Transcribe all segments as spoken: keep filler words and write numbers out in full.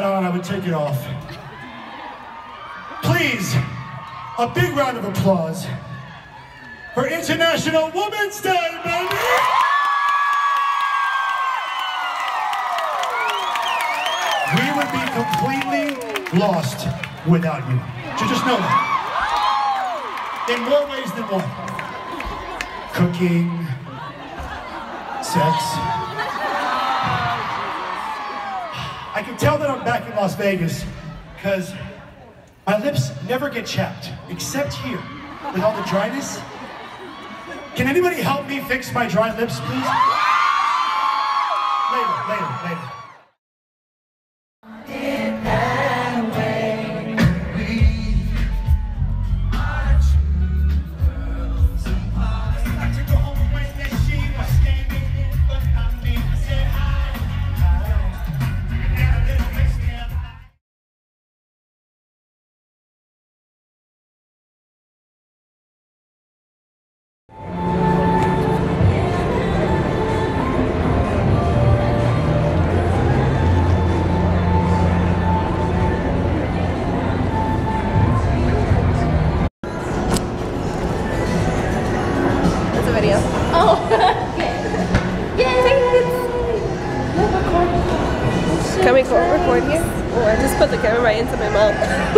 on, I would take it off. Please, a big round of applause for International Women's Day, baby! We would be completely lost without you. So just know that. In more ways than one. Cooking, sex. I can tell that I'm back in Las Vegas because my lips never get chapped, except here, with all the dryness. Can anybody help me fix my dry lips, please? Later, later, later. Can we record you? Oh, I just put the camera right into my mouth.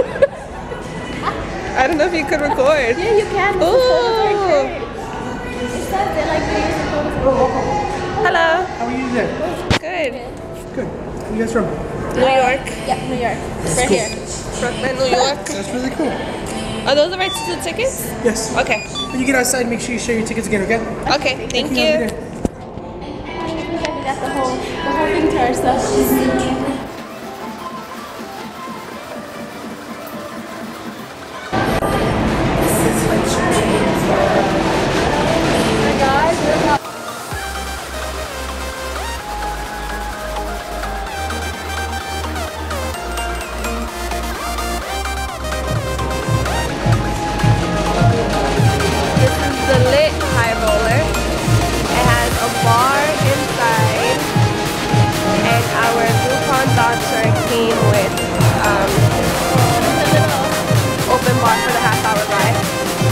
I don't know if you could record. Yeah, you can. Oh. It says they like videos and photos. Hello. How are you today? Good. Good. Where you guys from? New York. Yeah, New York. That's right cool. here. Brooklyn, New York. That's really cool. Are those the rights to the tickets? Yes. Okay. When you get outside, make sure you show your tickets again, okay? Okay, thank Have a you. good day. We got the whole, the whole thing to ourselves. Came with um, a little open bar for the half hour ride.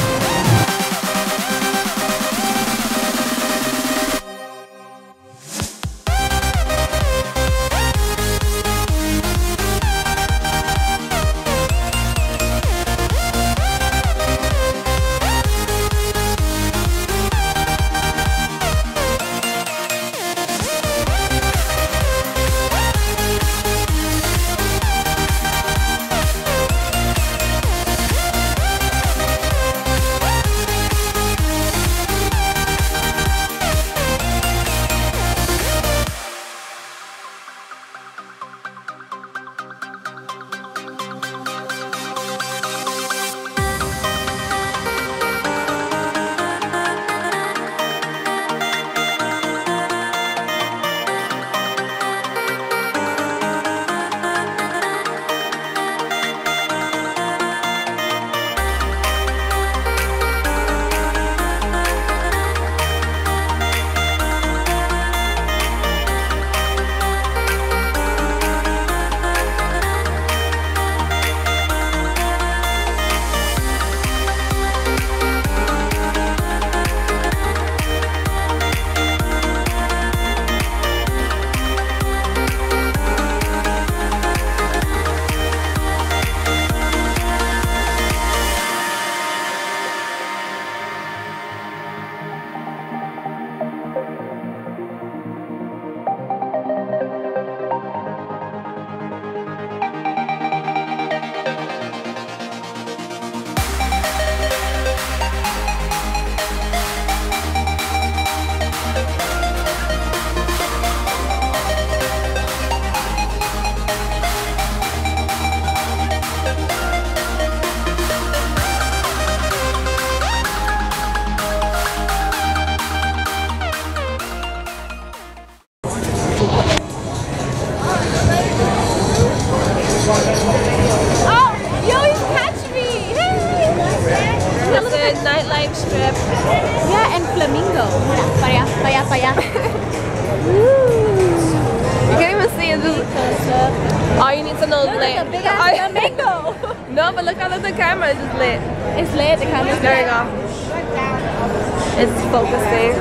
nightlife strip. Yeah, and flamingo. Para allá, para allá, para allá. You can't even see it. Just, all you need to know is lit. Look, the big ass flamingo. No, but look out of the camera. It's just lit. It's lit. The camera's There you go. It's focusing.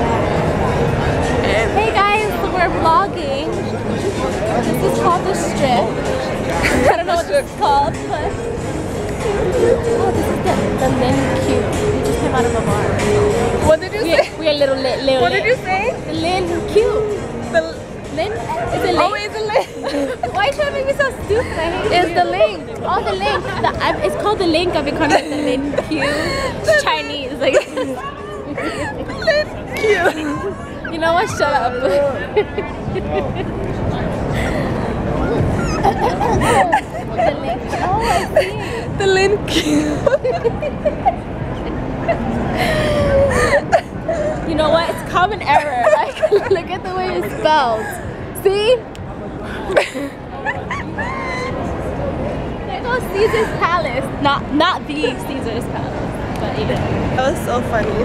And hey guys, we're vlogging. This is called the strip. I don't know what this is called, but oh, this is the, the Lin Cute. We just came out of a bar. what did you We say? are, we are little lit. Little What lit. did you say? The Lin Cute. The Lin? Is it Lin? oh, it's a link. Why are you trying to make me so stupid? I hate It's you. the link. Oh, the link. The, I, it's called the link. I've been calling it the Lin Cute. It's Chinese. Like, Cute. you know what? Shut up. The link. Oh, I see. The link. You know what? It's common error. Like, look at the way it's spelled. See? There goes Caesar's Palace. Not, not the Caesar's Palace, but you know. That was so funny.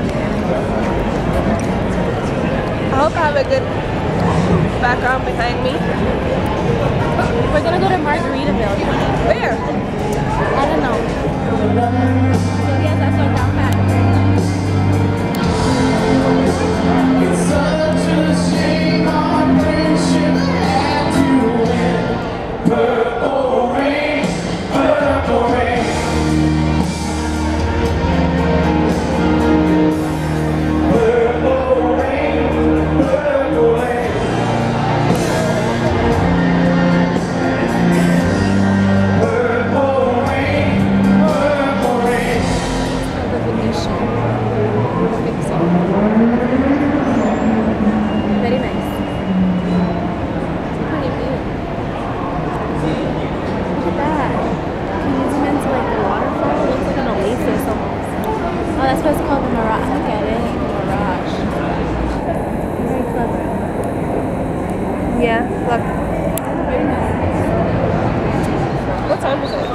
I hope I have a good background behind me. We're gonna go to Margaritaville. Where? I don't know. So yes, that's our down pat. Very nice. Pretty cute. Look at that. Can you zoom into like the waterfall? It looks like an oasis almost. Oh, that's what it's called, the Mirage. Look at it. Mirage. Very clever. Yeah, look. Very nice. What time is it?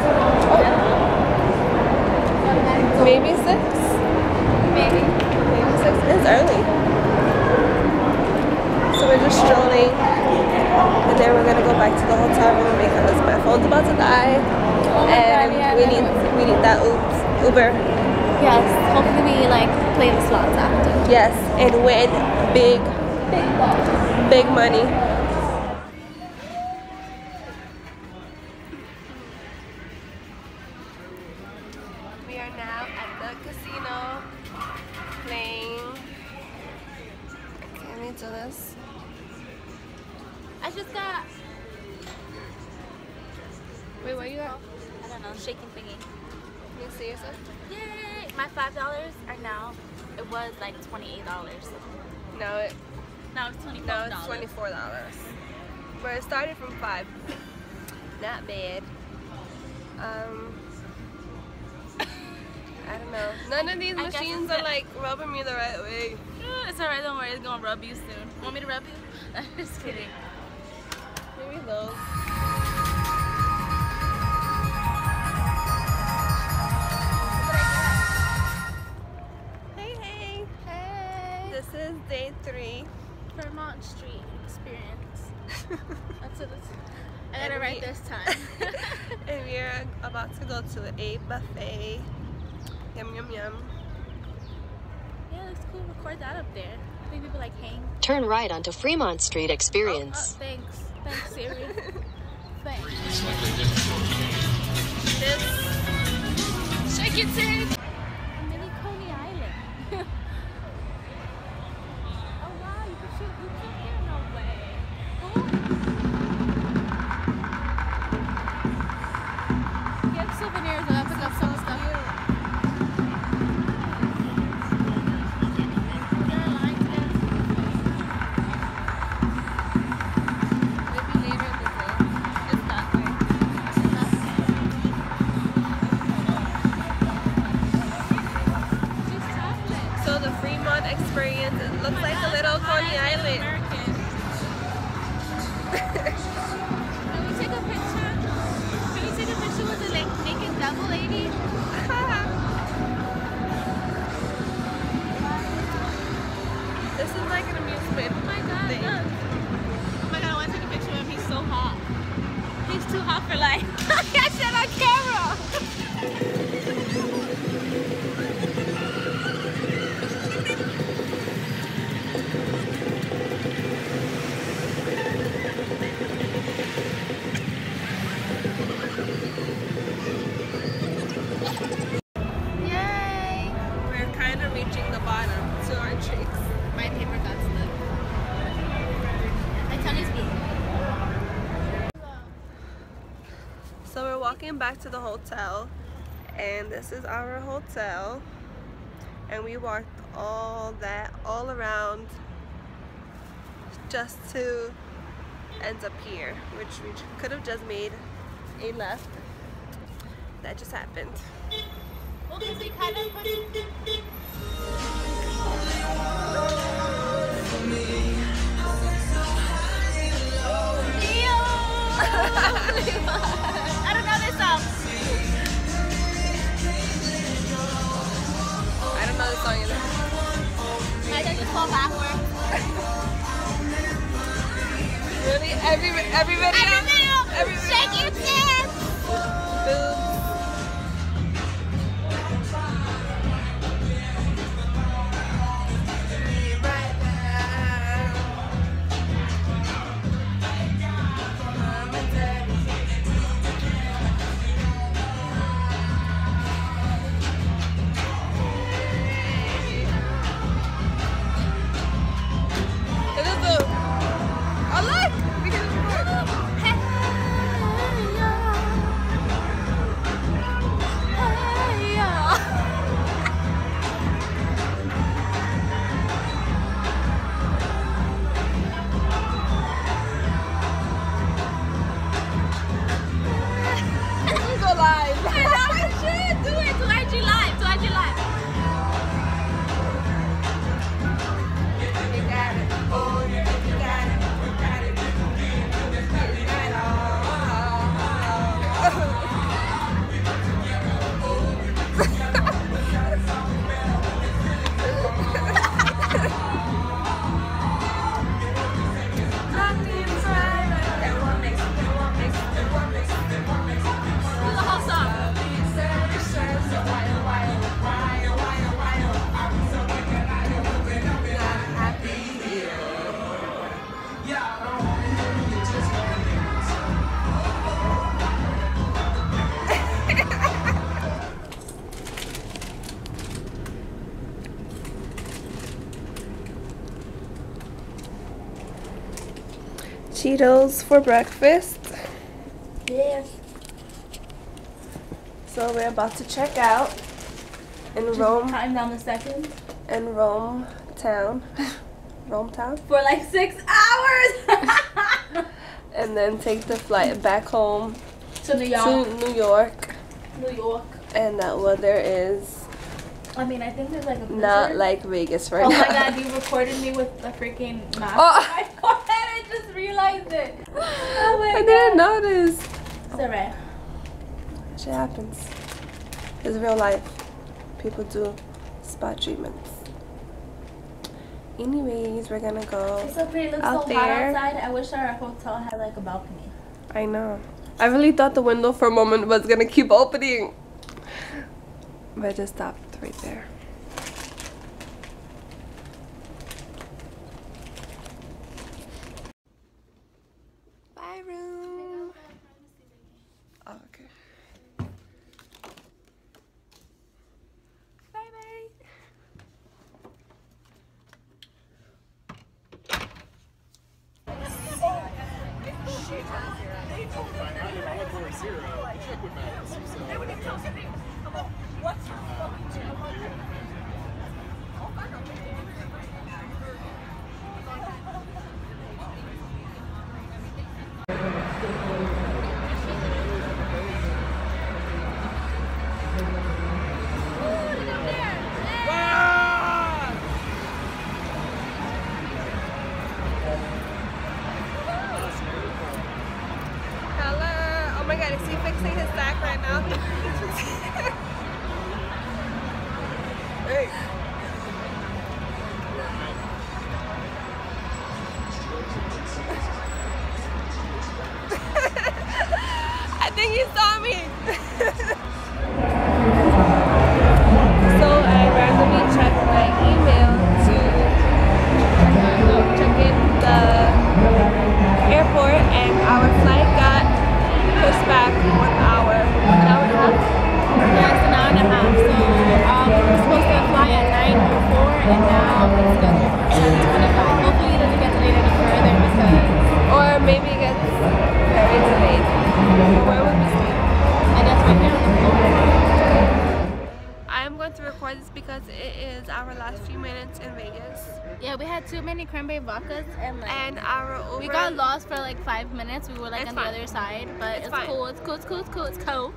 Maybe six? Maybe. Maybe six. It's early. So we're just strolling. And then we're gonna go back to the hotel room because my phone's about to die. Oh my and God, yeah, we that need was- we need that oops, Uber. Yes. Hopefully we like play the slots after. Yes, and win big, Big ball. big money. We are now at the casino playing. Can we do this? I just got. Wait, what you got? I don't know, shaking thingy. Can you see yourself? Yay! My five dollars are now. It was like twenty-eight dollars. No, it, Now it's twenty-four no, dollars. it's twenty-four dollars. But it started from five. Not bad. Um, I don't know. None of these I guess machines it's are the- like rubbing me the right way. Uh, It's alright, don't worry. It's gonna rub you soon. Want me to rub you? Just kidding. Maybe those. Hey, hey. Hey! This is day three. Vermont Street experience. That's it. I And gotta write we- this time. And we're about to go to a buffet. Yum, yum, yum. Yeah, looks cool. Record that up there. I think people like hang. Turn right onto Fremont Street Oh, Experience. oh, thanks. Thanks, Siri. Thanks. This Shake it, Siri. Mini Coney Island. Oh wow, you can shoot boots up here? No way. Cool. Get souvenirs and I'll pick up some stuff. Is there a line to get? Maybe later in the day. It's that way. It's that way. She's chocolate. So the Fremont experience, it looks like a little Coney Island. Can we take a picture? Can we take a picture with the like naked devil lady? This is like an amusement Oh my god, thing. look. Oh my god, I hot. He's too hot for life. I said on camera. Yay! We're kind of reaching the bottom to our cheeks. My paper got stuck. My tongue is big. So we're walking back to the hotel, and this is our hotel, and we walked all that all around just to end up here, which we could have just made a left. That just happened. Well, because we kind of put it. I don't know this song. I don't know the song either. I just fall backwards. Really? Every every video? Every video. Every video. Shake your tits. Boobs. Cheetos for breakfast. Yeah. So we're about to check out in Rome, Time down the second. in Rome town, Rome town, For like six hours. and then take the flight back home To New York. to New York. New York. And that weather is I mean, I think there's like a blizzard. not like Vegas right Oh now. my god, you recorded me with a freaking mask. Oh. I I just realized it. Oh my I god. didn't notice. It's alright. Shit happens. It's real life. People do spot treatments. Anyways, we're gonna go. It's so pretty. It looks out so hot there. outside. I wish our hotel had like a balcony. I know. I really thought the window for a moment was gonna keep opening, but it just stopped right there. Bye, room. Oh, okay. Bye, bye. Hello. Oh my god, is he fixing his sack right now? Hey. right now. It's good. seven twenty-five. Hopefully it doesn't get delayed any further because... Or maybe it gets very delayed. Where would we sleep? I guess right here on the floor. I am going to record this because it is our last few minutes in Vegas. Yeah, we had too many cranberry vodkas and like... And our Uber... We got lost for like five minutes. We were like It's on fine. the other side, but It's it's, fine. cool. It's cool. It's cool. It's cool. It's cool.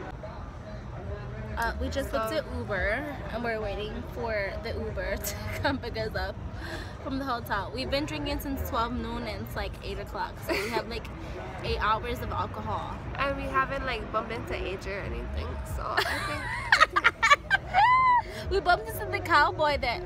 Uh, we just booked So- an Uber and we're waiting for the Uber to come pick us up from the hotel. We've been drinking since twelve noon and it's like eight o'clock, so we have like eight hours of alcohol. And we haven't like bumped into A J or anything, so I think... We bumped into the cowboy that...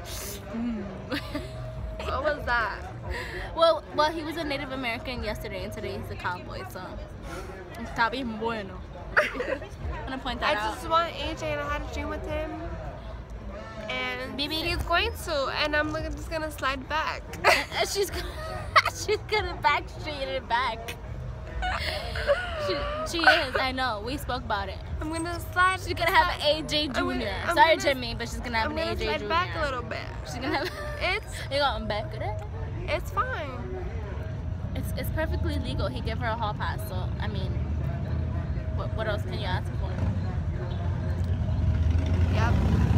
What was that? well, well, he was a Native American yesterday and today he's a cowboy, so... Está bien bueno. I'm gonna point that I out. just want A J and I had a dream with him. And Baby. he's going to, and I'm like, just gonna slide back. And she's gonna, she's gonna back straight it back. She, she is, I know. We spoke about it. I'm gonna slide. She's gonna have an A J I'm Junior gonna- I'm Sorry, gonna- Jimmy, but she's gonna have I'm an gonna A J slide Junior back a little bit. She's gonna have. It's You're going back with it. it's fine. It's it's perfectly legal. He gave her a hall pass, so I mean, what what else can you ask for? Yep.